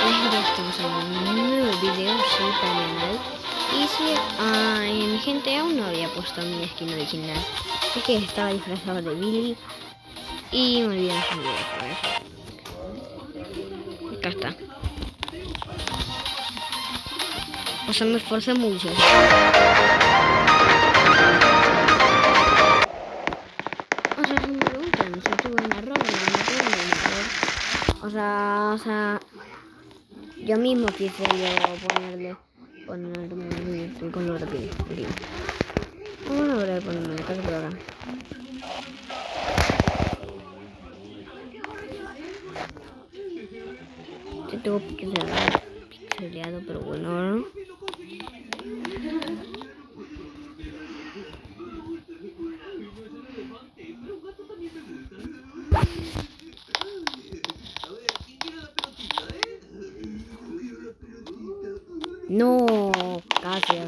Ya estamos en un nuevo video, soy Canal. Y sí, en gente aún no había puesto mi skin original. Es que estaba disfrazado de Billy. Y me olvidé de subir eso. Acá está. O sea, me esforcé mucho. O sea, si me preguntan si tuve un error, no tuve un error. O sea, yo mismo quise poner el color de piel. Aquí. Bueno, voy a ponerme la casa por acá. Yo tengo pixeleado, pero bueno. No, gracias.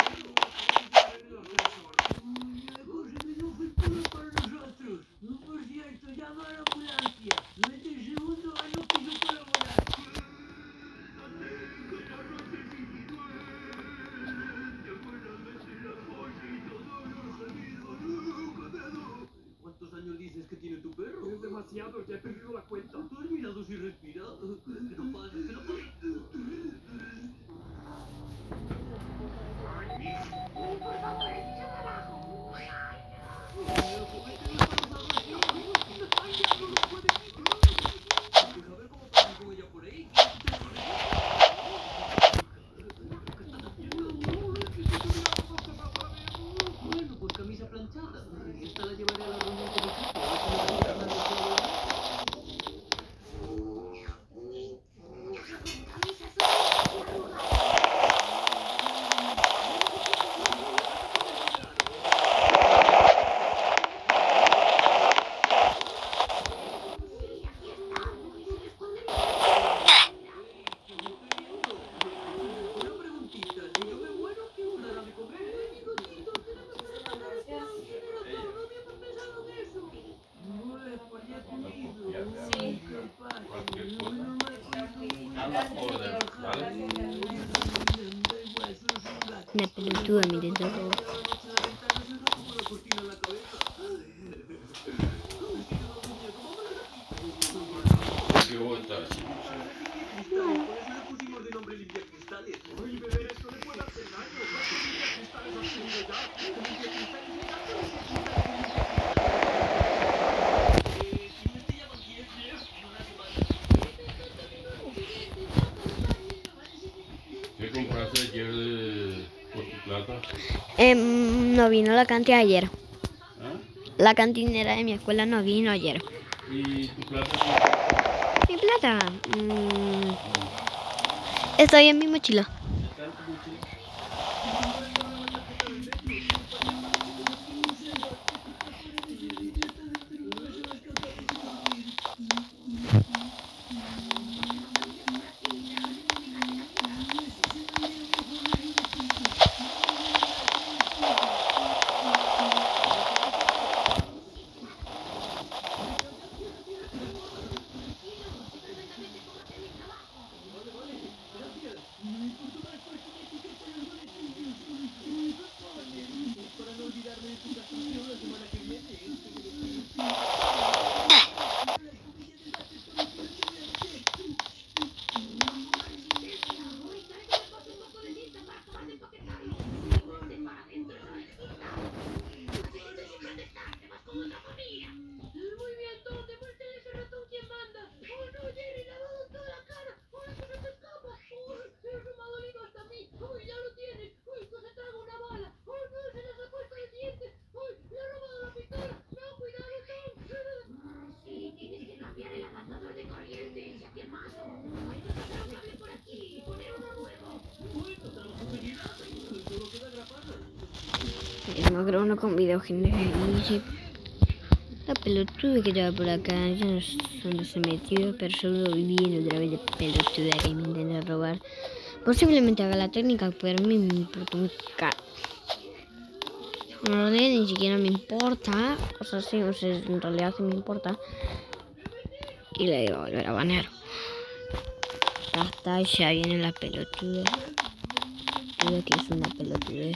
¿Cuántos años dices que tiene tu perro? Es demasiado, ya he perdido la cuenta. ¿Tú has mirado si respira? Que no pasa, que no pasa. Bueno, pues camisa planchada. Esta la llevaré a la reunión con mi equipo. Una pelotuda, miren todo. ¿Qué compraste ayer por tu plata? No vino la cantina ayer. ¿Ah? La cantinera de mi escuela no vino ayer. ¿Y tu plata? ¿Mi plata? Está ahí en mi mochila. ¿Está en tu mochila? No creo uno con video general. La pelotuda que estaba por acá, yo no sé dónde se metió, pero solo viví otra vez de pelotuda que me intenta robar. Posiblemente haga la técnica, pero a mí me importa un caro. En realidad ni siquiera me importa, o sea, sí, o sea, en realidad sí me importa. Y le iba a volver a banear. Hasta ya viene la pelotuda. Creo que es una pelotudez.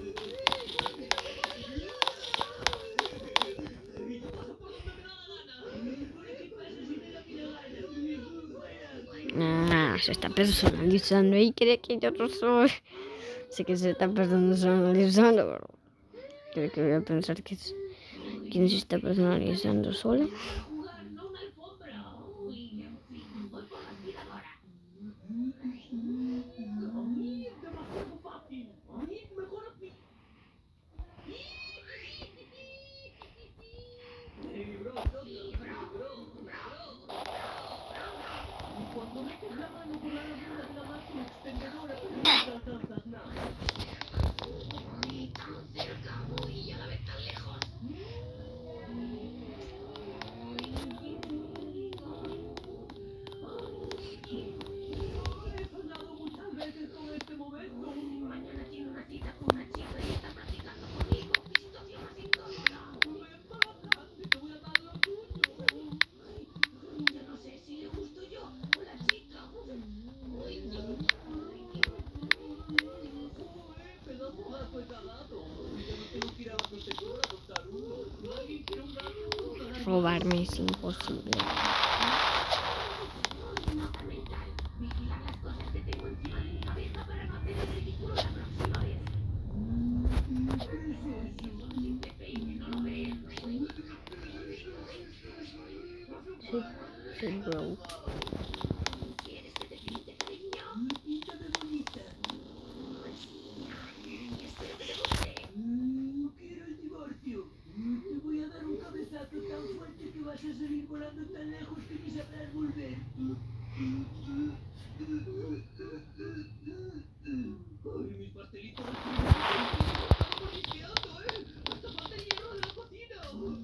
Ah, se está personalizando y cree que yo no soy. Sé que se está personalizando, pero creo que voy a pensar que es quién se está personalizando sola. Robarme es imposible. Sí, bro. Quiero el divorcio. Te voy a dar un cabezazo tan fuerte que vas a salir volando tan lejos que ni sabrás volver. Ay, mis pastelitos. ¡Hasta falta el hierro de la cocina!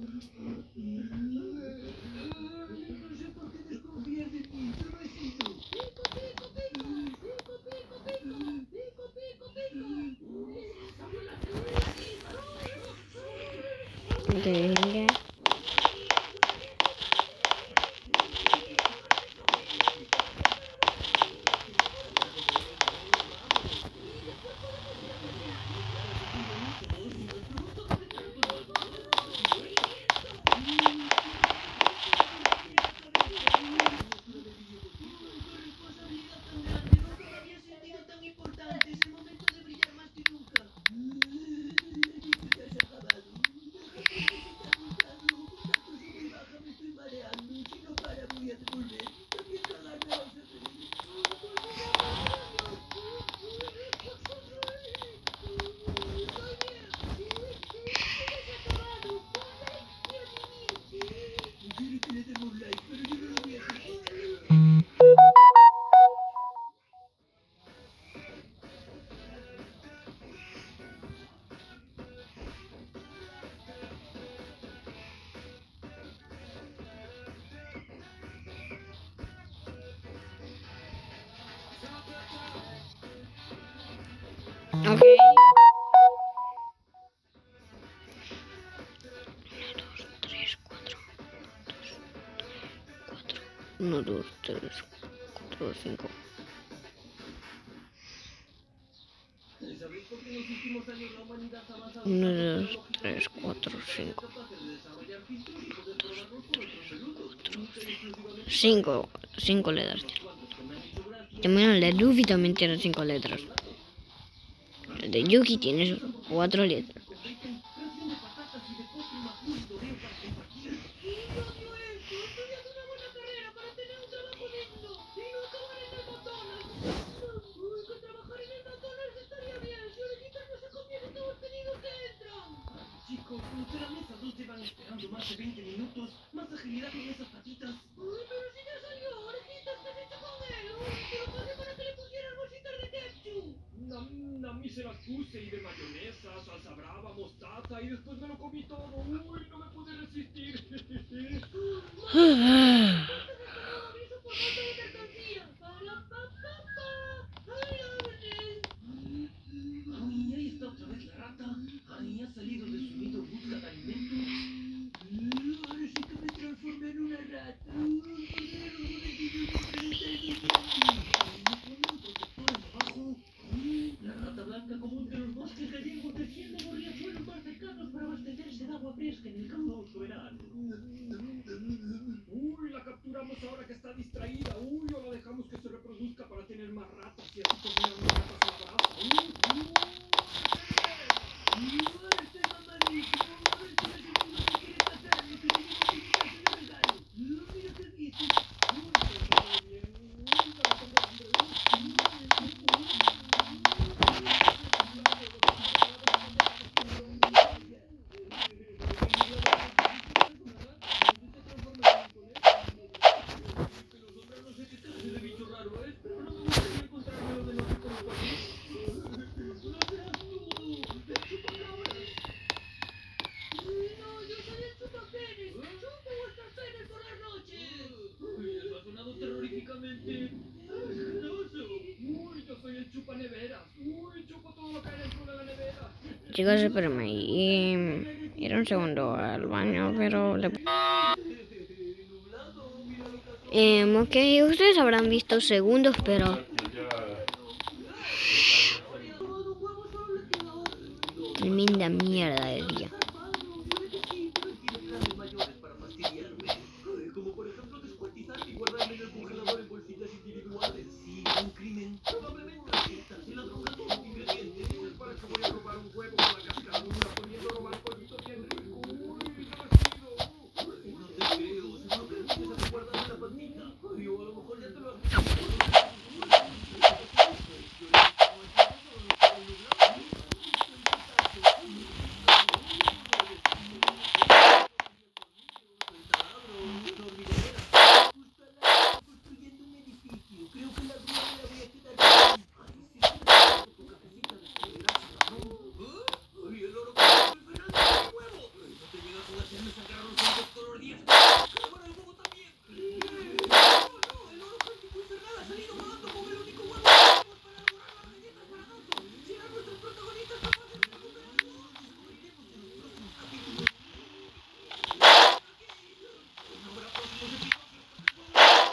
No sé por qué desconfías de mí. Yo no he sido. Pico, pico, pico. Pico, pico, pico. Pico, pico, pico. Venga. Ok. 1, 2, 3, 4, 5. ¿Sabéis por qué en los últimos años la humanidad ha avanzado 1, 2, 3, 4, 5. capaces de desarrollar filtros y poder probarlos con otros peludos? 5 letras. También el de Luffy también tiene 5 letras. El de Yuki tiene 4 letras. Chicos, de la mesa 2 llevan esperando más de 20 minutos. Más agilidad con esas patitas. Uy, pero si ya salió, orejitas, ¿qué has hecho con él? Uy, te lo pasé para que le pusieras bolsitas de ketchup. Una mísera puse y de mayonesa, salsa brava, mostaza y después me lo comí todo. Uy, no me pude resistir. Ay, ahí está otra vez la rata. Ay, ha salido de su nido en busca de alimento. Ahora sí que me transformé en una rata. Chicos, espérenme. Ir un segundo al baño, pero... ok, ustedes habrán visto segundos, pero... Tremenda mierda de día. Como por ejemplo descuartizarme y guardarme en el congelador en bolsitas individuales. Sí, un crimen. Probablemente si la droga tiene un ingrediente. ¿Para qué voy a robar un huevo con la cascadura poniendo a robar pollitos bien rico? Uy, divertido. No te creo, seguro que lo tienes aquí guardado en la patita. Ay, o a lo mejor ya te lo has... Construyendo un edificio. Creo que la grúa me la voy a quedar aquí. Ay, sí, tu cabecita de escalera, cabrón. Ay, el oro con el Fernando de huevo. No te llegas a hacerme sangrar los ojos todos los días. ¡Cámara el huevo también! No, el oro cántico infernal ha salido volando con el único huevo que tenemos para elaborar las galletas para gato. Serán nuestros protagonistas capaces de recuperarlo. Descubriremos en los próximos capítulos. No habrá próximos episodios.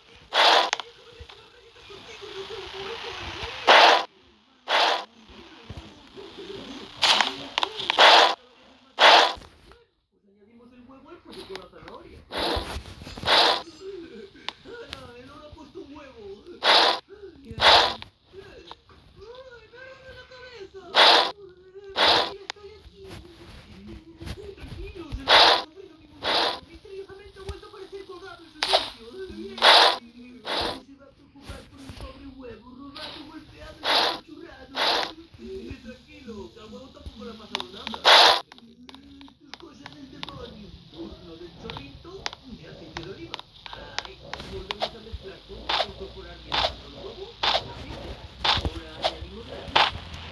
Pues añadimos el huevo al pollo con la zanahoria. ¡Hala! El oro ha puesto un huevo. ¡Ay, me arde la cabeza! Mira, estoy aquí. Tranquilos, el oro no ha sufrido ningún daño. Misteriosamente ha vuelto a aparecer colgado en su sitio. Bien. Se va a preocupar por un pobre huevo robado, golpeado y apachurrado. Tranquilo, que al huevo tampoco le ha pasado nada. Tus cosas del demonio. Turno del chorrito de aceite de oliva. Ahí, volvemos a mezclar todo para incorporar bien el huevo y el aceite. Ahora añadimos la harina.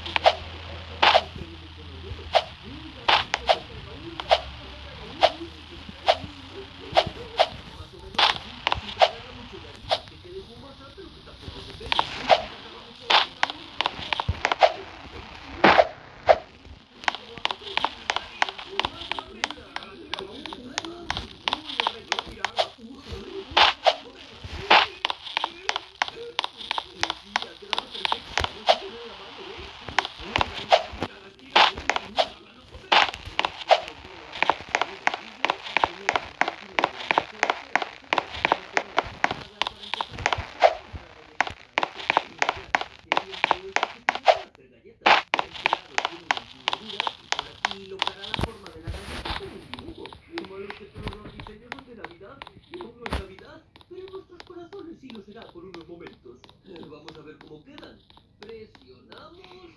Por unos momentos. Vamos a ver cómo quedan. Presionamos.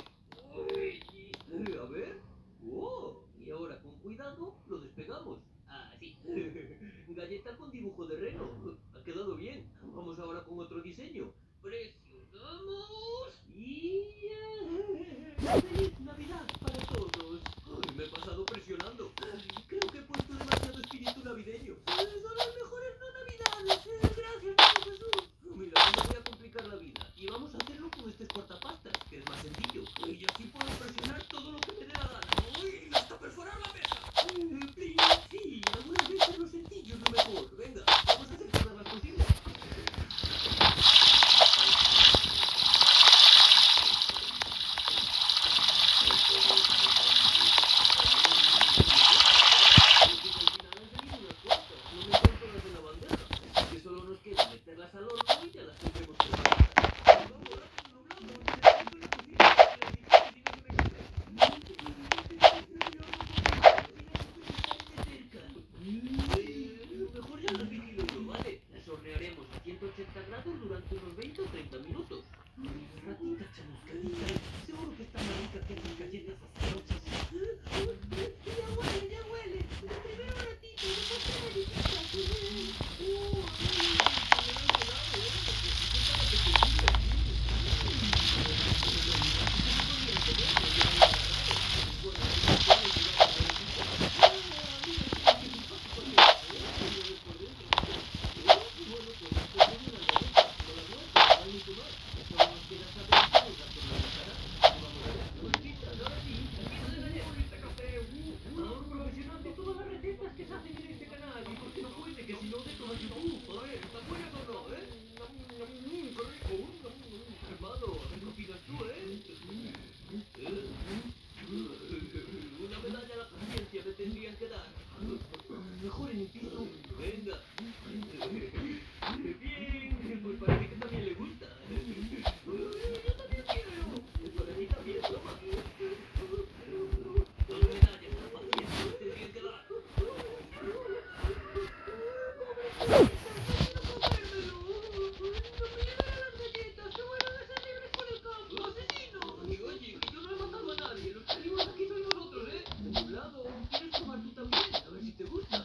A ver. ¡Oh! Y ahora con cuidado lo despegamos. Así. Galleta con dibujo de reno. Ha quedado bien. Vamos ahora con otro diseño. Presionamos. Y... ¡Feliz Navidad para todos! Ay, me he pasado presionando. Creo que he puesto demasiado espíritu navideño. Son las mejores no navidades. Gracias, Niño Jesús. Mira, no me voy a complicar la vida. Y vamos a hacerlo con este cortapastas, que es más sencillo. Y así puedo presionar todo lo que me dé la gana. ¡Uy! ¡Hasta perforar la mesa! Sí, algunas veces lo sencillo es lo mejor. Venga, vamos a hacer todas las posibles. Meterlas al horno y ya las tendremos preparadas. Vamos, mejor ya las vigilo yo, ¿vale? Las hornearemos a 180 grados durante unos 20 o 30 minutos. Ratita chamuscadita, seguro que está más rica que esas galletas asquerosas. Ya huele, ya huele. Primero ratito, después Ahora profesional de todas las recetas que se hacen en este canal. Y porque no puede, que si no de todo YouTube. A ver, ¿están buenas o no, eh? ¡Qué rico! Hermano, ¿qué cocinas tú, una medalla a la paciencia me tendrían que dar. Mejor en el piso. Venga. Bien, pues parece que también le gusta. Yo también quiero. Para mí también, toma. Dos medallas a la paciencia me tendrían que dar. Oye, que yo no he matado a nadie. Los peligros aquí sois vosotros, ¿eh? Nublado, ¿quieres probar tú también? A ver si te gusta.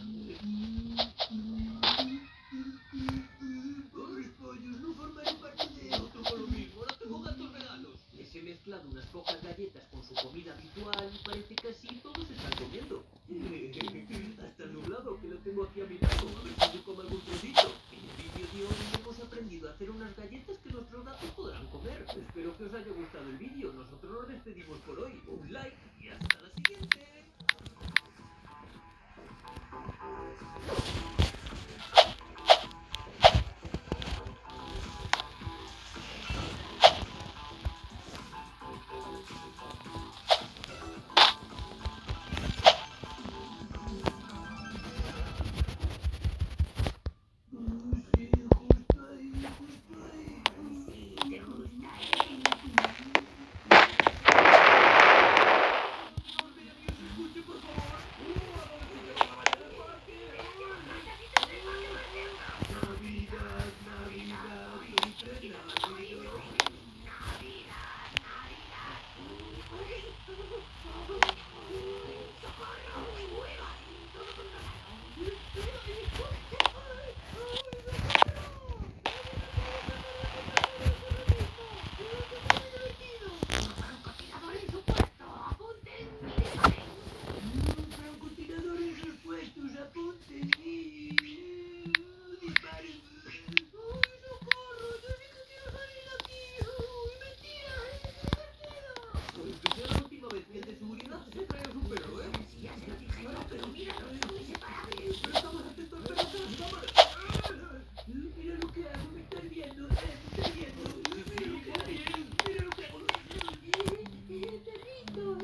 Pobres pollos, no formaré parte de otro con lo mismo. Ahora tengo gatos veganos. Les he mezclado unas pocas galletas con su comida habitual y parece que así todos están comiendo. Hasta Nublado, que lo tengo aquí a mi lado. A ver si se come algún trocito. En el vídeo de hoy hemos aprendido a hacer unas galletas que nuestros gatos podrán comer. Espero que os haya gustado el vídeo. Nosotros nos despedimos por hoy. Un like y hasta la siguiente. Francotiradores repuestos, apunten y... disparen. ¡Uy, socorro! ¡Yo sí que quiero salir de aquí! ¡Uy, mentira! ¡Es mentira! Pues que sea la última vez que el de seguridad se trae a su perro, ¿eh? Sí, ya se lo dije yo, pero mira, no es muy separable. Pero estamos atentos al perro de las cámaras. Mira lo que hago, me estás viendo, me estás viendo. Mira lo que hago, mira lo que hago. Perrito,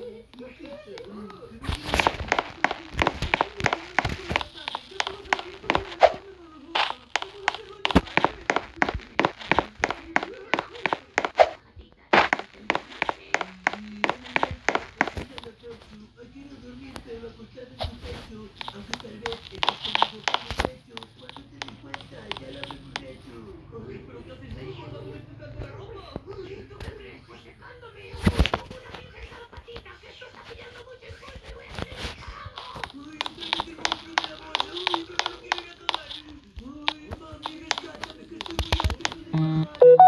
quiero dormirte acostado en tu pecho, aunque tal vez estés conmigo por el pecho. Cuando te des cuenta, ya lo habremos hecho. Ay, pero ¿qué haces ahí guardándome secando la ropa? Uy, ¿tú qué crees? Pues secándome. Como una virgen a la patita, que esto está pillando mucho impulso y voy a tener que cago. Uy, otra vez el monstruo de la bolsa. Uy, que me lo quiero ir a cagar. Uy, mami, rescátame, que estoy muy harto de cagar.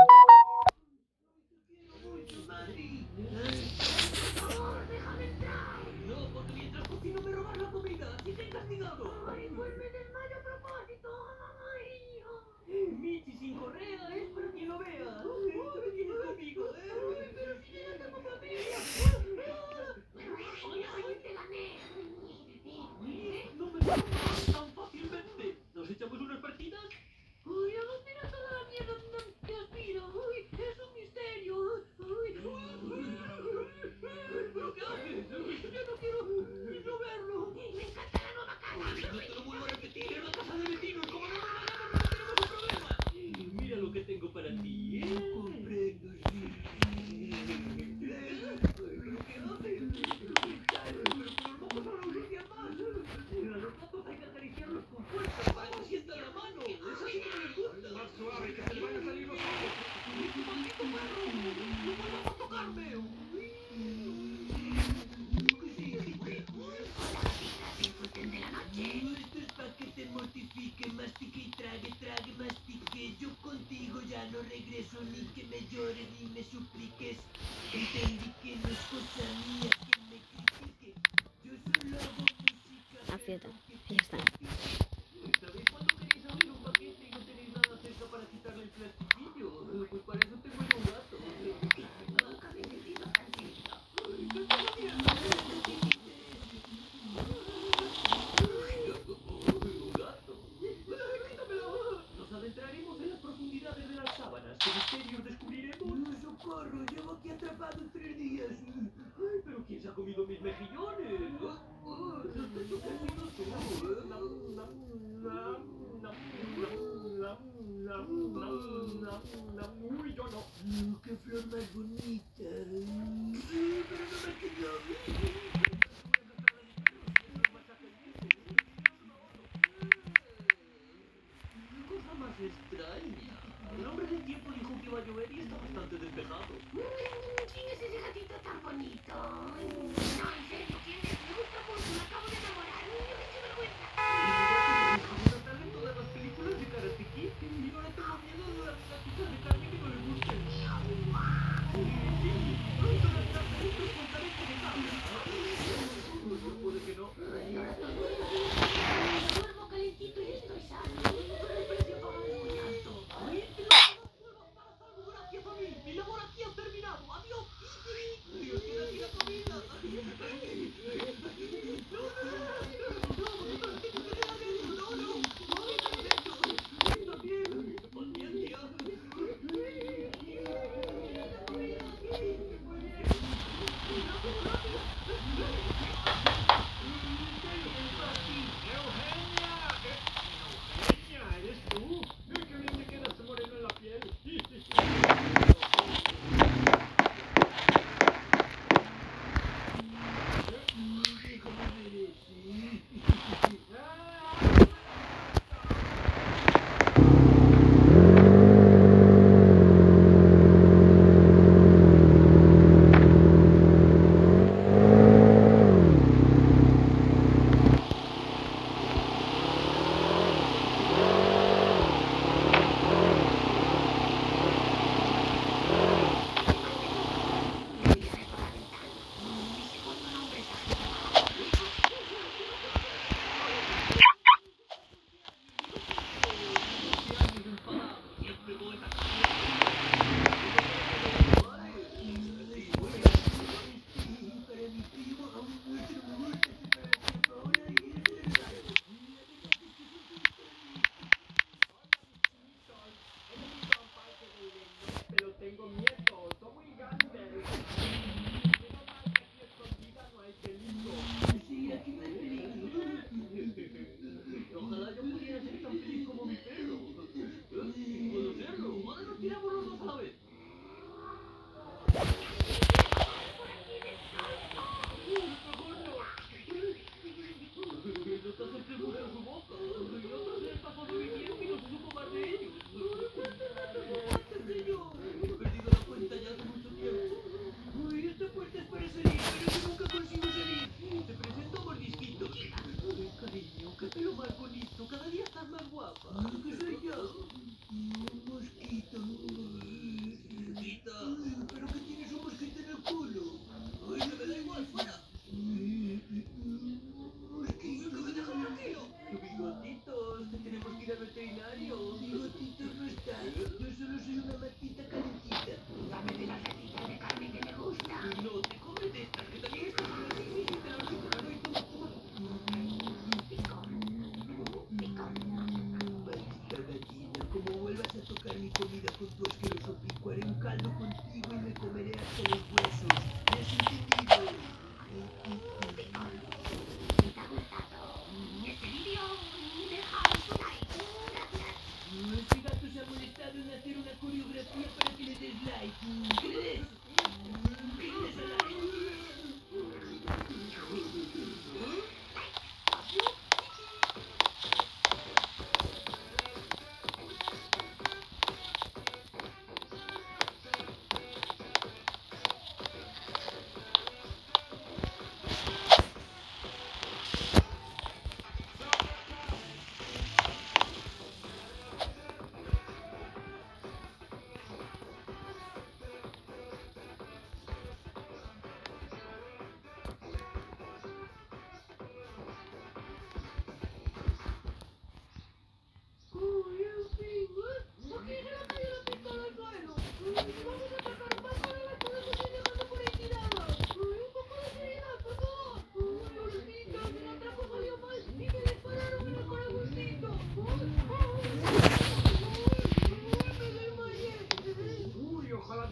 Te quiero mucho, mami. ¡Déjame entrar! No, porque mientras cocino me robas la comida. ¡Así te he castigado! ¡Ay, pues me desmayo a propósito! ¡Ay! Michi sin correa, ¿eh? Para quien lo vea. ¡Uy, me tienes conmigo, eh! ¡Uy, pero si yo ya tengo familia! ¡Ay, te gané! ¡No me ganas tan fácilmente! ¿Nos echamos unas partidas? ¡Uy, a dónde irá toda la mierda que aspiro! ¡Uy, es un misterio! ¡Uy, ¿pero qué haces? ¡Yo no quiero ni verlo! ¡Me encanta la nueva casa! ¡No te lo vuelvo a repetir! ¡Es la casa de vecinos! ¡Como no nos vayamos, no tenemos un problema! Mira lo que tengo para ti, ¿eh? Comprendo, sí. ¿Pero qué haces? Pero los mocos no lo ensucian más. A los gatos hay que acariciarlos con fuerza para que sientan la mano. Eso sí que no les gusta. Más suave, que se le van a salir los ojos. ¡Maldito perro! ¡No vuelvas a tocarme! Esto es pa' que te mortifique, mastique y trague, trague, mastique. Yo contigo ya no regreso, ni que me llores ni me supliques. Entendí que no es cosa mía que me critique. Yo solo hago música. Aprieta, ya está. ¿Sabéis cuándo queréis abrir un paquete y no tenéis nada cerca para quitarle el plastiquillo? Pues para eso tengo yo un gato. Nunca me he sentido tan feliz. ¿Qué misterio descubriremos? ¡Socorro! Llevo aquí atrapado 3 días. Ay, pero ¿quién se ha comido mis mejillones? Sospecho que has sido tú. Uy, yo no. ¡Qué flor más bonita! Pero no me quedó. Cosa más extraña. El hombre del tiempo dijo que iba a llover y está bastante despejado. ¿Quién es ese gatito tan bonito? No, en serio, ¿quién es? Me gusta mucho, me acabo de enamorar. ¡Qué vergüenza! Sale en todas las películas de Karate Kid y ahora tengo miedo de las platitas de carne que no le gusten. Pronto las tardes nos contaré que les habla. Puede que no. Duermo calentito y estoy sano. Pero el precio a pagar es muy alto. ¡Ay, que no vuelvan para salvo! ¡Gracias a mí! ¡Mi labor aquí ha terminado! ¡Adiós! ¡Dios, queda aquí la comida! ¿Eres tú? ¡Qué bien te quedas moreno en la piel! Pero tengo miedo, son muy grandes. Aquí escondida no hay peligro. Sí, aquí no hay peligro. Ojalá yo pudiera ser tan feliz como mi perro. Puedo serlo. Ahora nos tiramos los dos a la vez. Mejor no. No está sorprendido por su boca. Y otro se les pasó sobreviviendo y no se supo más de ellos. Señor, he perdido la cuenta ya hace mucho tiempo. Uy, esta puerta es para salir, pero yo nunca consigo salir. Te presento a Mordisquito. Ay, cariño, qué pelo más bonito. Cada día estás más guapa. ¿Qué soy yo? Mosquito. Mosquita. Pero que tienes un mosquito en el culo. Ay, que me da igual, fuera. Mosquito, que me deja tranquilo. Bigotitos, que tenemos que ir al veterinario. Bigotitos no está. Yo solo soy una matita calentita. Dame de las gatitas de carne que me gusta. No, te comes de estas, que también están buenas. Sí, te las doy, te las doy. Toma. Maldita gallina, como vuelvas a tocar mi comida con tu asqueroso pico, haré un caldo contigo y me comeré hasta los huesos. ¿Me has entendido? ¿Te ha gustado este vídeo? Deja un like. Gracias. Este gato se ha molestado en hacer una coreografía para que le des like. ¿Qué le des? ¿Qué le des a like?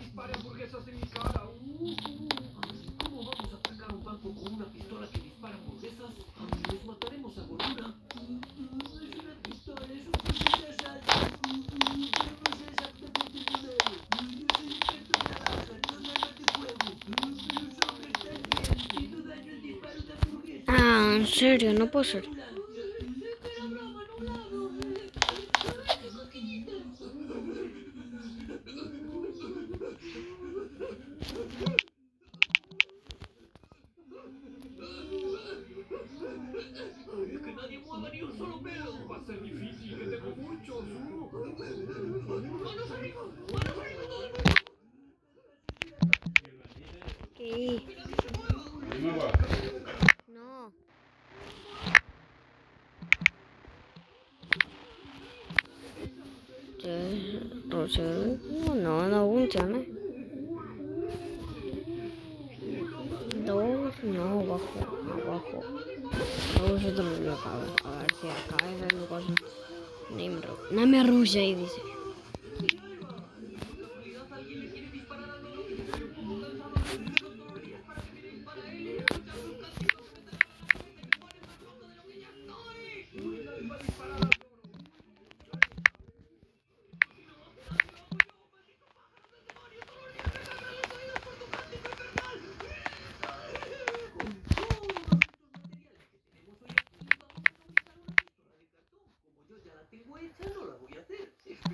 dispare hamburguesas en mi cara. ¿Cómo vamos a atacar un banco con una pistola que dispara hamburguesas? Nos mataremos a gordura. Es una pistola, es un fusil de asalto. Pero no sé exactamente tu nombre. Yo soy experto en naranja, no armas de fuego. Pero sobre estás bien. Si no daño el disparo de hamburguesas. Ah, en serio, no puedo ser. Que nadie mueva ni un solo pelo. Va a ser difícil, que tengo muchos. ¡Manos arriba! ¡Manos arriba todo el mundo! ¿Qué? Ahí me va. No. No funciona. Dos, no, abajo. Dos, otro lo acabo. A ver si acá es la cosa. No me arrulla y dice. Tengo hecha, no la voy a hacer.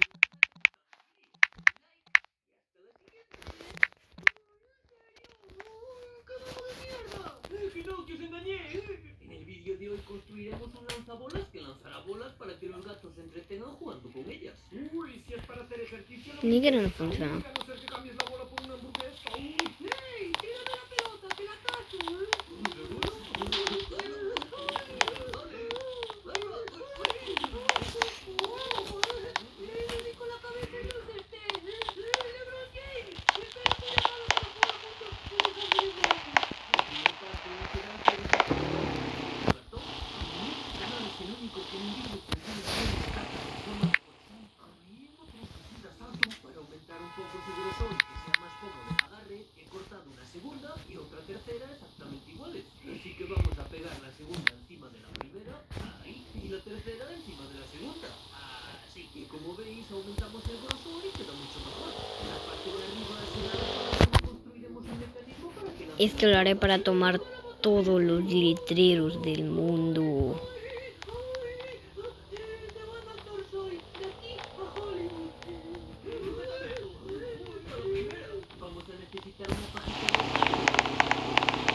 ¡Que no, que os engañé! En el vídeo de hoy construiremos un lanzabolas que lanzará bolas para que los gatos se entretengan jugando con ellas. Uy, si es para hacer ejercicio... Ni que no funciona. A no ser que cambies la bola por una hamburguesa. ¡Ey! ¡Tírame la pelota, que la cacho! Con la cabeza y los LeBron James. Espera tu llamada para jugar juntos. El único que un libro para aumentar un poco su grosor y que sea más cómodo el agarre, he cortado una segunda y otra tercera exactamente iguales. Así que vamos a pegar la segunda encima de la primera, ahí, y la tercera encima de la segunda. Así que como veis aumentamos el grosor y queda mucho mejor. La parte de arriba será la para construiremos un mecanismo para que la... Esto lo haré para tomar todos los letreros del mundo. Vamos a necesitar una pajita.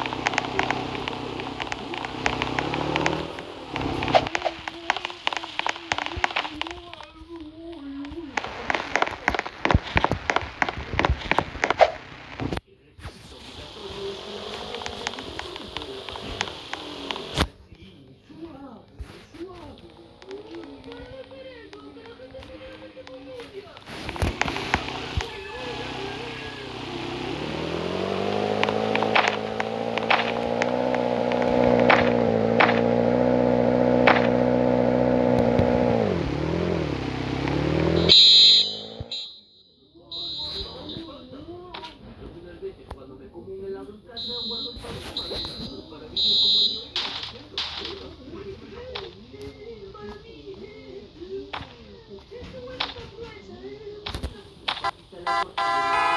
Cuando me como un helado en casa, guardo el pan para vivir como el niño. Para mí,